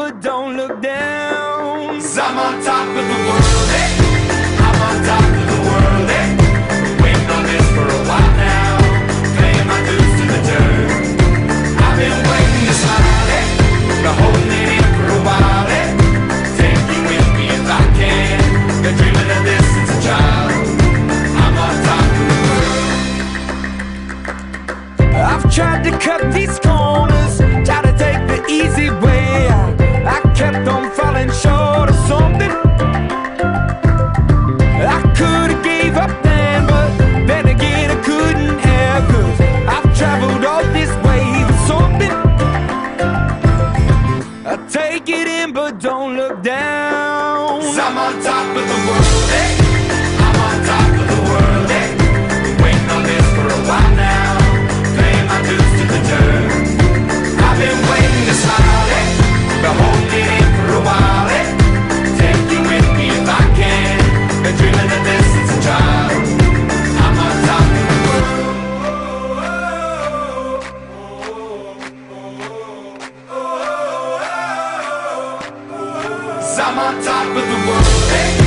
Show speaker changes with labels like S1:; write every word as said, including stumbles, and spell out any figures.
S1: but don't look down.
S2: 'Cause I'm on top of the world, eh? I'm on top of the world, eh? Been waiting on this for a while now, paying my dues to the dirt. I've been waiting to smile, eh? Been holding it in for a while, eh? Take you with me if I can. Been dreaming of this since a child. I'm on top of the world.
S1: I've tried to cut these corners, try to take the easy way. I kept on falling short of something. I could've gave up then, but then again I couldn't have, 'cause I've traveled all this way for something. I take it in but don't look down.
S2: 'Cause I'm on top of the world, eh? I'm on top of the world, eh? Been waiting on this for a while now, paying my dues to the dirt. I've been waiting to smile, eh? Been holding it in for a while, eh? Take you with me if I can. Been dreaming of this since a child. I'm on top of the world. 'Cause I'm on top of the world, eh?